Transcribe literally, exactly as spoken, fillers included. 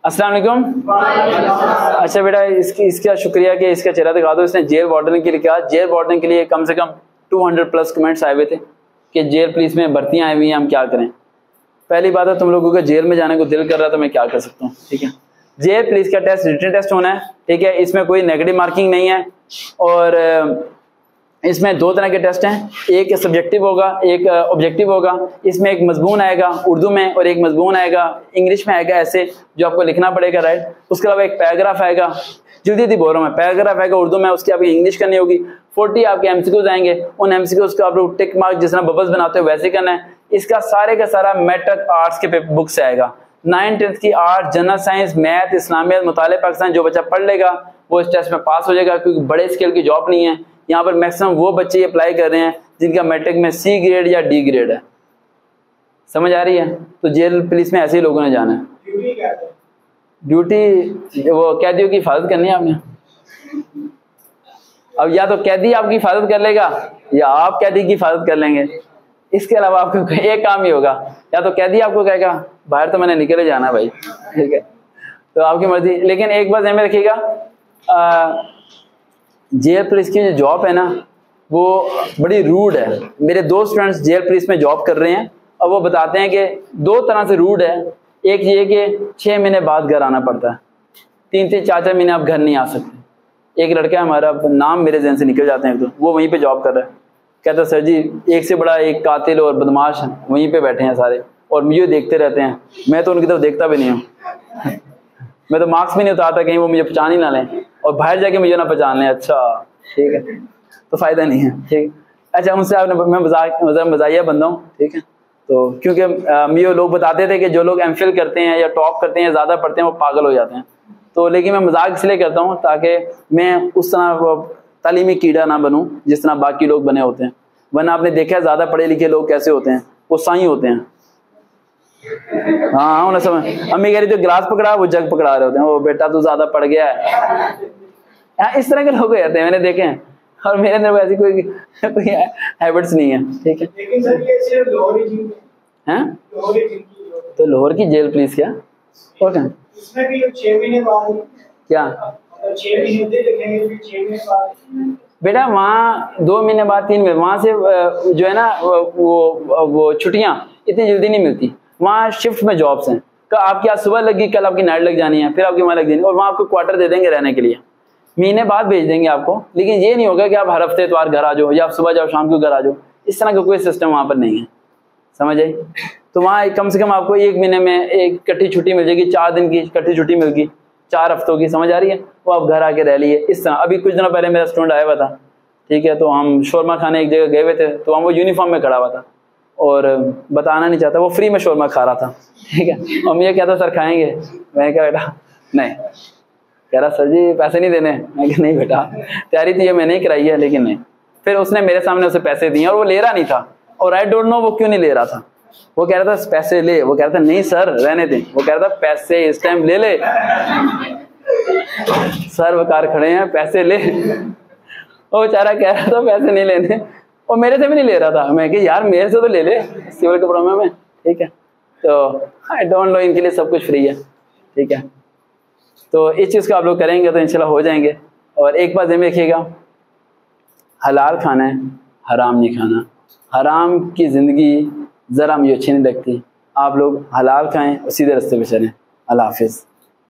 अस्सलाम वालेकुम। अच्छा बेटा, इसकी इसका शुक्रिया कि इसका चेहरा दिखा दो। इसने जेल वार्डन के लिए कहा, जेल वार्डन के लिए कम से कम दो सौ प्लस कमेंट्स आए हुए थे कि जेल पुलिस में भर्तियां आई हुई हैं, हम क्या करें। पहली बात है, तुम लोगों का जेल में जाने को दिल कर रहा है तो मैं क्या कर सकता हूँ, ठीक है। जेल पुलिस का टेस्ट रिटन टेस्ट होना है, ठीक है। इसमें कोई नेगेटिव मार्किंग नहीं है और इसमें दो तरह के टेस्ट हैं, एक सब्जेक्टिव होगा, एक ऑब्जेक्टिव होगा। इसमें एक मजमून आएगा उर्दू में और एक मजमून आएगा इंग्लिश में आएगा, ऐसे जो आपको लिखना पड़ेगा, राइट। उसके अलावा एक पैराग्राफ आएगा, जल्दी जल्दी बोल रहा हूँ मैं, पैराग्राफ आएगा उर्दू में, उसकी आपकी इंग्लिश करनी होगी। फोर्टी आपके एमसीक्यूज आएंगे, उन एमसीक्यूज को आप लोग टिक मार्क जिस तरह बबल्स बनाते हो वैसे करना है। इसका सारे का सारा मैट्रिक आर्ट्स के बुक से आएगा। नाइन टेंथ की आर्ट, जनरल साइंस, मैथ, इस्लामियत, मुताले पाकिस्तान जो बच्चा पढ़ लेगा वो इस टेस्ट में पास हो जाएगा, क्योंकि बड़े स्केल की जॉब नहीं है। यहाँ पर मैक्सिमम वो बच्चे अप्लाई कर रहे हैं जिनका मैट्रिक में सी ग्रेड या डी ग्रेड है। समझ आ रही है? तो जेल पुलिस में ऐसे ही लोगों ने जाना है। ड्यूटी वो कैदियों की हिफाजत करनी है आपने। अब या तो कैदी आपकी हिफाजत कर लेगा या आप कैदी की हिफाजत कर लेंगे। इसके अलावा आपको एक काम ही होगा, या तो कैदी आपको कहेगा बाहर तो मैंने निकले जाना भाई, ठीक है, तो आपकी मर्जी। लेकिन एक बात ध्यान में रखिएगा, जेल पुलिस की जो जॉब है ना वो बड़ी रूड है। मेरे दो स्टूडेंट्स जेल पुलिस में जॉब कर रहे हैं और वो बताते हैं कि दो तरह से रूड है। एक ये कि छः महीने बाद घर आना पड़ता है, तीन तीन चार चार महीने आप घर नहीं आ सकते। एक लड़का हमारा, नाम मेरे जहन से निकल जाते हैं, तो वो वहीं पे जॉब कर रहा है। कहता सर जी एक से बड़ा एक कातिल और बदमाश वहीं पे बैठे हैं सारे और मुझे देखते रहते हैं, मैं तो उनकी तरफ देखता भी नहीं हूँ। मैं तो मार्क्स भी नहीं उतारता कहीं वो मुझे पहचान ही ना लें और बाहर जाके मुझे ना पहचान लें। अच्छा ठीक है, तो फायदा नहीं है, ठीक। अच्छा उनसे आपने, मैं मजाक मजाकिया बंदा हूँ, ठीक है। तो क्योंकि मुझे लोग बताते थे कि जो लोग एमफिल करते हैं या टॉप करते हैं, ज़्यादा पढ़ते हैं, वो पागल हो जाते हैं। तो लेकिन मैं मजाक इसलिए करता हूँ ताकि मैं उस तरह तालीमी कीड़ा ना बनूँ जिस तरह बाकी लोग बने होते हैं। वरना आपने देखा है ज़्यादा पढ़े लिखे लोग कैसे होते हैं, वो साई होते हैं। हाँ हाँ समझ, अम्मी कह रही थी गिलास पकड़ा, वो जग पकड़ा रहे होते हैं। वो बेटा तू ज्यादा पड़ गया है। हाँ, इस तरह के लोग हो जाते हैं, मैंने देखे हैं। और मेरे अंदर वैसी कोई कोई हैबिट्स नहीं है, ठीक है। लेकिन सर ये सिर्फ लाहौर ही हैं? लाहौर ही तो लाहौर की जेल पुलिस क्या और क्या इसमें भी छह महीने बाद क्या छह महीने देखेंगे, फिर छह महीने बाद बेटा वहाँ दो महीने बाद तीन महीने वहाँ से जो है ना वो वो छुट्टियाँ इतनी जल्दी नहीं मिलती। वहाँ शिफ्ट में जॉब्स हैं, कल आपकी आज सुबह लगी, कल आपकी नाइट लग जानी है, फिर आपकी वहाँ लग जानी है, और वहाँ आपको क्वार्टर दे देंगे रहने के लिए, महीने बाद भेज देंगे आपको। लेकिन ये नहीं होगा कि आप हर हफ्ते इतवार घर आ जाओ या आप सुबह जाओ शाम को घर आ जाओ, इस तरह का कोई सिस्टम वहाँ पर नहीं है, समझ आई। तो वहाँ कम से कम आपको एक महीने में एक इकट्ठी छुट्टी मिल जाएगी, चार दिन की इकट्ठी छुट्टी मिलेगी, चार हफ्तों की, समझ आ रही है। वो आप घर आके रह लिए इस तरह। अभी कुछ दिनों पहले मेरा स्टूडेंट आया हुआ था, ठीक है, तो हम शोरमा खाने एक जगह गए हुए थे, तो हम वो यूनिफॉर्म में खड़ा हुआ था और बताना नहीं चाहता, वो फ्री में शोरमा खा रहा था, ठीक है। और मुझे कहता सर खाएंगे, मैंने कहा बेटा नहीं, कह रहा सर जी पैसे नहीं देने, मैं कहा नहीं बेटा, तैयारी थी ये मैंने ही कराई है, लेकिन नहीं। फिर उसने मेरे सामने उसे पैसे दिए और वो ले रहा नहीं था, और आई डोंट नो वो क्यों नहीं ले रहा था। वो कह रहा था पैसे ले, वो कह रहा था नहीं सर रहने दें, वो कह रहा था पैसे इस टाइम ले ले सर वकार खड़े हैं पैसे ले। वो बेचारा कह रहा था पैसे नहीं लेने, और मेरे से भी नहीं ले रहा था। मैं कि यार मेरे से तो ले ले सिविल कपड़ों में मैं, ठीक है। तो आई डोंट नो, इनके लिए सब कुछ फ्री है, ठीक है। तो इस चीज़ को आप लोग करेंगे तो इंशाल्लाह हो जाएंगे। और एक बात ध्यान में रखिएगा, हलाल खाना है, हराम नहीं खाना। हराम की ज़िंदगी ज़रा मुझे अच्छी नहीं लगती। आप लोग हलाल खाएं और सीधे रास्ते पे चलें। अल्लाह हाफिज़।